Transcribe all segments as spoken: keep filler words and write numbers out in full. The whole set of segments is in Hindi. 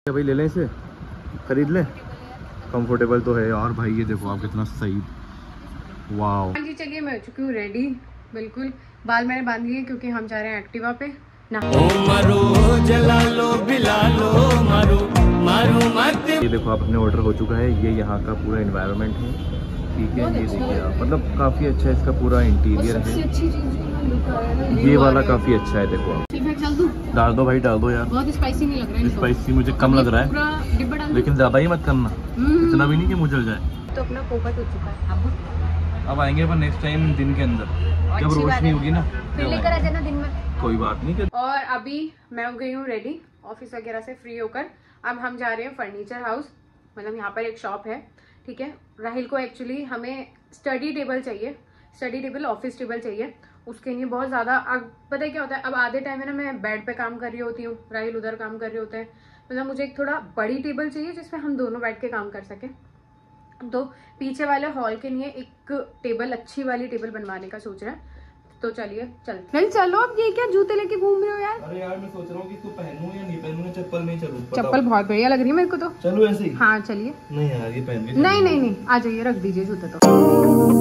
भाई ले लें इसे, खरीद लें। कंफर्टेबल तो है यार भाई, ये देखो आप कितना सही। वाओ। हाँ जी चलिए मैं हो चुकी हूँ रेडी, बिल्कुल। बाल मैंने बांध लिए क्योंकि हम जा रहे हैं एक्टिवा पे ना। मारो जला लो बिला लो मारो मारो मत। ये देखो आप अपने ऑर्डर हो चुका है। ये यहाँ का पूरा एनवायरनमेंट है, ठीक है। ये देखिए आप, मतलब काफ़ी अच्छा इसका पूरा इंटीरियर है। ये वाला काफ़ी अच्छा है, देखो आप। डाल दो भाई, डाल दो यार। बहुत स्पाइसी नहीं लग रहा है। स्पाइसी मुझे कम लग रहा है, लेकिन ज़्यादा ही मत करना, इतना भी नहीं कि मुझे जल जाए। तो अपना पोपट हो चुका है। अब अब आएंगे अपन नेक्स्ट टाइम दिन के अंदर, जब रोशनी होगी ना, फिर लेकर आ जाना दिन में। कोई बात नहीं। और अभी मैं हो गई हूँ रेडी ऑफिस वगैरह से फ्री होकर। अब हम जा रहे हैं फर्नीचर हाउस, मतलब यहाँ पर एक शॉप है, ठीक है। राहिल को एक्चुअली हमें स्टडी टेबल चाहिए, स्टडी टेबल ऑफिस टेबल चाहिए। उसके लिए बहुत ज़्यादा, अब पता है क्या होता है, अब आधे टाइम है ना मैं बेड पे काम कर रही होती हूँ, राहिल उधर काम कर रहे होते हैं। मतलब मुझे एक थोड़ा बड़ी टेबल चाहिए जिसमें हम दोनों बैठ के काम कर सकें। तो पीछे वाले हॉल के लिए एक टेबल, अच्छी वाली टेबल बनवाने का सोच रहा है। तो चलिए चल नहीं चलो। अब ये क्या जूते लेके घूम रहे हो यार? अरे यार मैं सोच रहा हूँ कि इसको पहनूं या नहीं पहनूं, चप्पल नहीं चलूं। चप्पल बहुत बढ़िया लग रही है मेरे को तो। चलो ऐसे ही। हाँ चलिए। नहीं यार ये पहन के नहीं नहीं नहीं, आ जाइए, रख दीजिए जूते तो।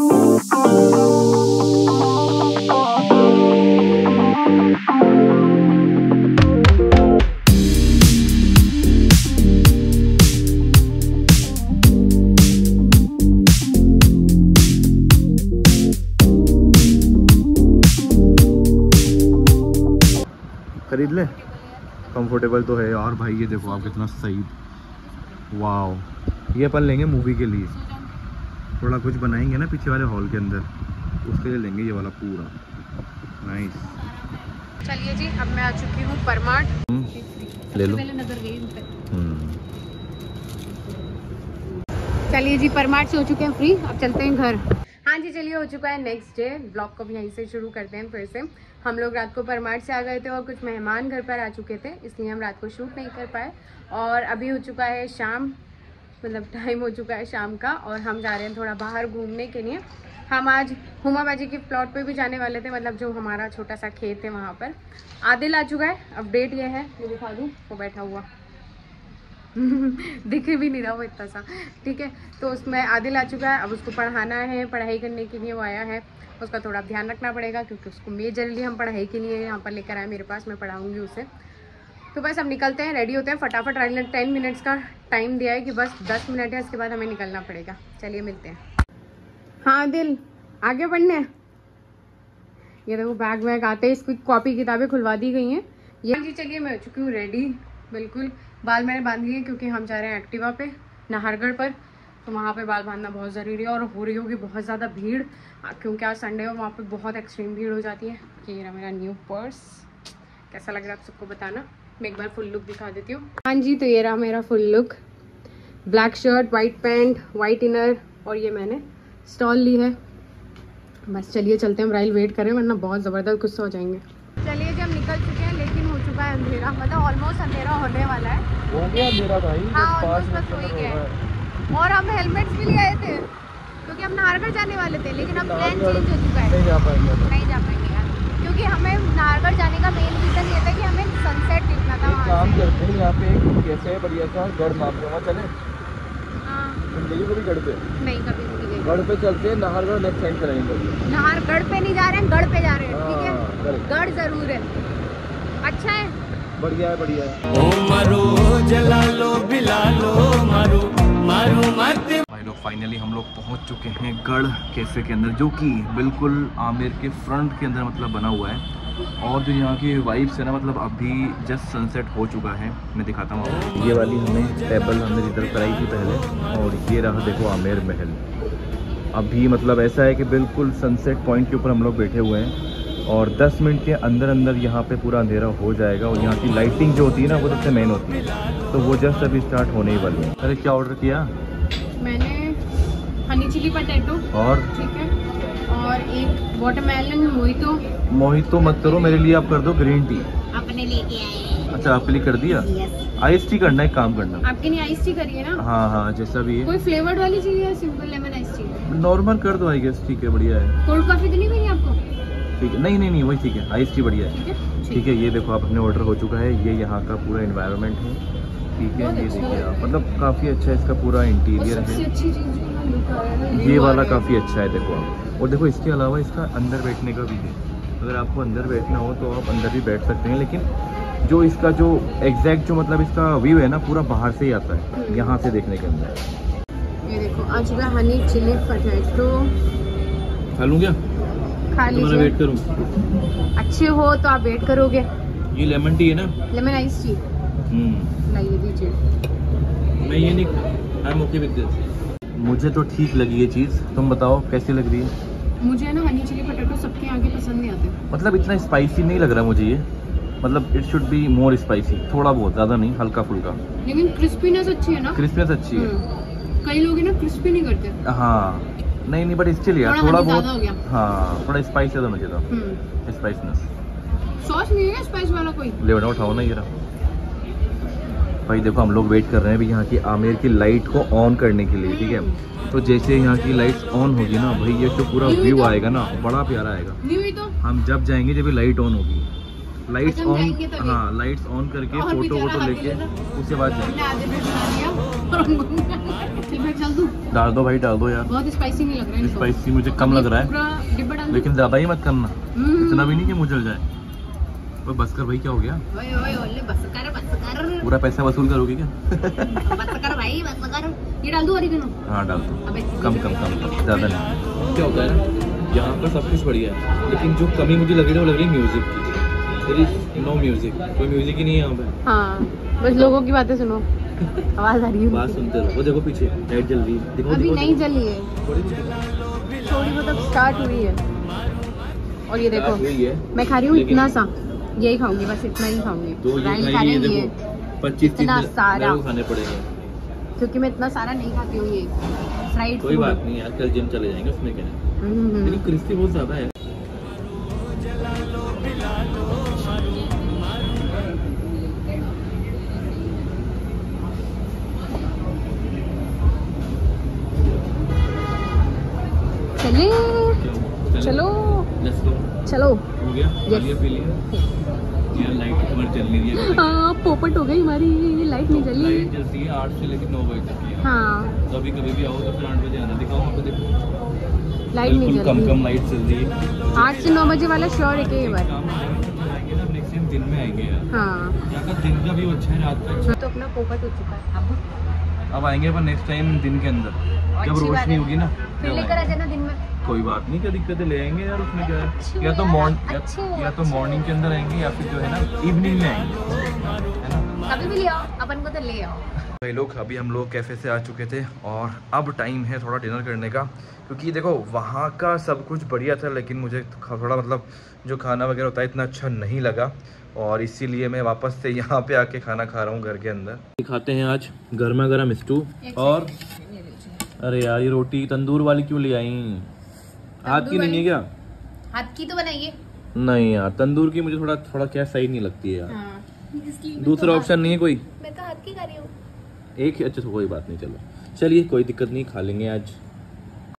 खरीद ले। कंफर्टेबल तो है यार भाई, ये देखो आप कितना सही। वाओ। ये अपन लेंगे मूवी के लिए, थोड़ा कुछ बनाएंगे ना पीछे वाले हॉल के अंदर, उसके लिए लेंगे ये वाला पूरा। नाइस। चलिए जी, अब मैं आ चुकी हूँ परमार्ट। ले लो। नजर गई। चलिए जी, परमार्ट से हो चुके हैं फ्री, अब चलते हैं घर। हाँ जी चलिए, हो चुका है नेक्स्ट डे। ब्लॉग को भी यहीं से शुरू करते हैं फिर से। हम लोग रात को परमार्ट से आ गए थे और कुछ मेहमान घर पर आ चुके थे, इसलिए हम रात को शूट नहीं कर पाए। और अभी हो चुका है शाम, मतलब टाइम हो चुका है शाम का, और हम जा रहे हैं थोड़ा बाहर घूमने के लिए। हम आज हुमा बाजी के प्लॉट पे भी जाने वाले थे, मतलब जो हमारा छोटा सा खेत है वहाँ पर। आदिल आ चुका है। अपडेट ये है, मैं दिखा दूँ, वो बैठा हुआ दिख भी नहीं रहा वो इतना सा, ठीक है। तो उसमें आदिल आ चुका है, अब उसको पढ़ाना है, पढ़ाई करने के लिए वो आया है। उसका थोड़ा ध्यान रखना पड़ेगा क्योंकि उसको मेजरली हम पढ़ाई के लिए यहाँ पर लेकर आए मेरे पास, मैं पढ़ाऊँगी उसे। तो बस अब निकलते हैं, रेडी होते हैं फटाफट। राइल टेन मिनट्स का टाइम दिया है कि बस दस मिनट है, इसके बाद हमें निकलना पड़ेगा। चलिए मिलते हैं। हाँ आदिल, आगे बढ़ने। ये देखो बैग वैग आते हैं, इसकी कॉपी किताबें खुलवा दी गई हैं ये जी। चलिए मैं हो चुकी हूँ रेडी, बिल्कुल। बाल मैंने बांध लिए क्योंकि हम जा रहे हैं एक्टिवा पे नाहरगढ़ पर, तो वहाँ पे बाल बांधना बहुत ज़रूरी है। और हो रही होगी बहुत ज़्यादा भीड़ क्योंकि आज संडे है, वहाँ पे बहुत एक्सट्रीम भीड़ हो जाती है। ये रहा मेरा न्यू पर्स, कैसा लग रहा है आप सबको बताना। मैं एक बार फुल लुक दिखा देती हूँ। हाँ जी, तो ये रहा मेरा full look. Black shirt, white pant, white inner, और ये मैंने स्टॉल ली है। बस चलिए चलते हैं, राइल वेट करें वरना बहुत ज़बरदस्त गुस्सा हो जाएंगे। चलिए जी, हम निकल चुके हैं, लेकिन हो चुका है अंधेरा, मतलब ऑलमोस्ट अंधेरा होने वाला है। हो गया अंधेरा भाई। हाँ ऑलमोस्ट बस हो ही गया है। और हम हेलमेट्स भी ले आए थे क्योंकि हम नाहरगढ़ जाने वाले थे, लेकिन अब प्लान चेंज हो चुका है। नहीं जा पाएंगे, नहीं जा पाएंगे यार, क्योंकि हमें नाहरगढ़ जाने का मेन रीज़न ये था कि हमें सनसेट देखना था वहाँ से। काम करते हैं यहाँ पे कैसे है बढ़िया सा गढ़ माप वहाँ चले। हाँ जिंदगी को भी गढ़ पे नहीं, कभी नहीं गए। गढ़ पे चलते हैं, नाहरगढ़ नेक्स्ट टाइम चलेंगे। नाहरगढ़ पे नहीं जा रहे हैं, गढ़ पे जा रहे हैं, ठीक है। हाँ, गढ़ जरूर है, अच्छा है, बढ़िया है, बढ़िया है। ओ मारो जला लो बिला लो मारो मारो मत। भाई लोग फाइनली हम लोग पहुंच चुके हैं गढ़ कैफे के अंदर, जो कि बिल्कुल आमेर के फ्रंट के अंदर मतलब बना हुआ है। और जो यहाँ की वाइब्स है ना, मतलब अभी जस्ट सनसेट हो चुका है। मैं दिखाता हूँ, ये वाली हमें टेबल हमने रिजर्व कराई थी पहले, और ये रहा देखो आमेर महल। अभी मतलब ऐसा है कि बिल्कुल सनसेट पॉइंट के ऊपर हम लोग बैठे हुए हैं, और दस मिनट के अंदर अंदर यहाँ पे पूरा अंधेरा हो जाएगा। और यहाँ की लाइटिंग जो होती है ना, वो सबसे मेन होती है, तो वो जस्ट अभी स्टार्ट होने ही वाली है। अरे क्या ऑर्डर किया मैंने? हनी चिली पटेटो, और ठीक है, और एक वाटरमेलन मोहितो। मोहितो मत करो, मेरे लिए आप कर दो ग्रीन टी। अपने लेके आए। अच्छा आपके लिए कर दिया। आइस टी करना है, काम करना। आपके लिए आइस टी करिए ना। हाँ हाँ जैसा भी है। कोई फ्लेवर्ड वाली चाहिए या simple lemon ice tea? Normal कर दो आई गेस, ठीक है, बढ़िया है। कोल्ड कॉफी तो नहीं चाहिए आपको? ठीक है, नहीं नहीं नहीं वही ठीक है, आइस टी बढ़िया है। ठीक है, ठीक है। ये देखो आप अपने ऑर्डर हो चुका है। ये यहाँ का पूरा एनवायरनमेंट है, ठीक है, ये देखिए आप, मतलब काफ़ी अच्छा इसका पूरा इंटीरियर है। सबसे अच्छी चीज़ जो यहाँ लुक आ रहा है ना, ये वाला काफ़ी अच्छा है, देखो आप। और देखो इसके अलावा इसका अंदर बैठने का भी है, अगर आपको अंदर बैठना हो तो आप अंदर भी बैठ सकते हैं, लेकिन जो इसका जो एग्जैक्ट जो मतलब इसका व्यू है ना पूरा बाहर से ही आता है, यहाँ से देखने के अंदर। ये देखो आज का हनी चिली पोटैटो खा लूँ क्या? खा तुम्हारा वेट लीजिए, करूँ? अच्छे हो तो आप वेट करोगे। ये लेमन टी है ना? लेमन आइस टी हम्म, लाइए दीजिए। मैं ये नहीं, I am okay with this. मुझे तो ठीक लगी ये चीज़, तुम बताओ कैसी लग रही है? मुझे ना हनी चिली पोटैटो सबके आगे पसंद नहीं आते। मतलब इतना स्पाइसी नहीं लग रहा मुझे ये, मतलब it should be more spicy, थोड़ा बहुत, ज़्यादा नहीं, हल्का फुल्का। लेकिन क्रिस्पीनेस अच्छी है ना। क्रिस्पीनेस अच्छी है। हम्म, कई लोग है ना क्रिस्पी नहीं करते। हाँ, नहीं नहीं, बट स्टिल यार थोड़ा थोड़ा हनी बहुत, ज़्यादा हो गया। हाँ थोड़ा स्पाइस ज़्यादा मुझे था, हम्म, स्पाइसनेस। सॉस नहीं है स्पाइस वाला कोई। ले बेटा उठाओ ना ये रहा। भाई देखो हम लोग वेट कर रहे हैं अभी यहाँ की आमेर की लाइट को ऑन करने के लिए, ठीक है। तो जैसे यहाँ की लाइट्स ऑन होगी ना भाई, ये जो पूरा व्यू आएगा ना बड़ा प्यारा आएगा। नहीं हुई तो हम जब जाएंगे जब ये लाइट ऑन होगी, लाइट्स अच्छा, हम ऑन, जाएंगे तभी। हाँ लाइट्स ऑन करके और फोटो बेचारा वोटो हाथी लेके जैसा। उसके बाद हमने जाएंगे। आधे में बना लिया और उनको फिर मैं चल दूं। डाल दो भाई, डाल दो यार। बहुत स्पाइसी नहीं लग रहा है इनको। स्पाइसी मुझे कम लग रहा है, पूरा डिब्बा डाल दूं? लेकिन ज़्यादा ही मत करना, हम्म। इतना भी नहीं कि मुझे जल जाए। तो बस कर भाई, क्या हो गया? ओए ओए ओले बस कर बस कर पूरा पैसा वसूल करोगे क्या? बस कर भाई बस कर। ये डाल दूं ओरिगेनो? हाँ डाल दो, अबे कम कम कम कम, ज़्यादा नहीं। क्या होता है ना, यहाँ पर सब कुछ बढ़िया है, लेकिन जो कमी मुझे लग रही है वो लग रही है म्यूजिक की। देयर इज नो म्यूजिक, कोई म्यूजिक ही नहीं है यहाँ पे। हाँ बस लोगों की बातें सुनो, आवाज आ रही है। बात सुनते रहो। वो देखो पीछे लाइट जल रही है, देखो अभी देखो, नहीं देखो। जली है, थोड़ी सी थोड़ी बहुत स्टार्ट हुई है। और ये देखो हुई है, मैं खा रही हूँ लेकिन- इतना सा, यही खाऊंगी बस, इतना ही खाऊंगी। तो ये राइस खा खाएगी, रही ये है देखो पच्चीस तीस इतना मेरे सारा। को खाने पड़ेंगे। क्योंकि मैं इतना सारा नहीं खाती हूँ ये फ्राइड कोई फूड। बात नहीं यार, कल जिम चले जाएंगे, उसमें क्या है। हम्म, लेकिन क्रिस्पी बहुत ज़्यादा है। चले चलो, चलो लेट्स गो। चलो। हो गया, खा Yes. लिया पी लिया यार। लाइट हमारी चल नहीं रही है। हाँ पोपट हो गई हमारी, लाइट नहीं जली। लाइट जलती है आठ से लेकर नौ बजे तक की है। हाँ तो अभी कभी भी आओ तो फिर आठ बजे आना, दिखाओ आपको, देखो लाइट नहीं बिल्कुल जल कम रही। कम लाइट चल रही है। आठ से नौ बजे वाला श्योर है कि ये बार। काम आएंगे ना नेक्स्ट टाइम, दिन में आएंगे यार। हाँ यहाँ का दिन का व्यू अच्छा है, रात का अच्छा। तो अपना पोपट हो चुका है अब। अब आएंगे पर नेक्स्ट टाइम दिन के अंदर, जब अच्छी बात रोशनी है। होगी ना फिर तब लेकर आ आएंगे। जाना दिन में। कोई बात नहीं, क्या दिक्कत है, ले आएंगे यार, उसमें क्या अच्छी है। या तो यार, मॉर्निंग अच्छी या, हो, या तो अच्छी हो। मॉर्निंग के अंदर आएंगे या फिर जो है ना इवनिंग में आएंगे, है ना। कभी भी ले आओ, अपन को तो ले आओ। भाई लोग अभी हम लोग कैफ़े से आ चुके थे और अब टाइम है थोड़ा डिनर करने का, क्योंकि देखो वहाँ का सब कुछ बढ़िया था, लेकिन मुझे थोड़ा मतलब जो खाना वगैरह होता है इतना अच्छा नहीं लगा, और इसीलिए मैं वापस से यहाँ पे आके खाना खा रहा हूँ घर के अंदर। खाते हैं आज गर्मा गर्म स्टू, और अरे यार ये रोटी तंदूर वाली क्यों ले आई? हाथ की नहीं है क्या? हाथ की तो बनाइए। नहीं यार, तंदूर की मुझे थोड़ा थोड़ा क्या सही नहीं लगती है यार। हाँ। दूसरा ऑप्शन नहीं है कोई? मैं तो हाथ की खा रही हूँ। एक ही, अच्छा कोई बात नहीं, चलो चलिए कोई दिक्कत नहीं, खा लेंगे आज।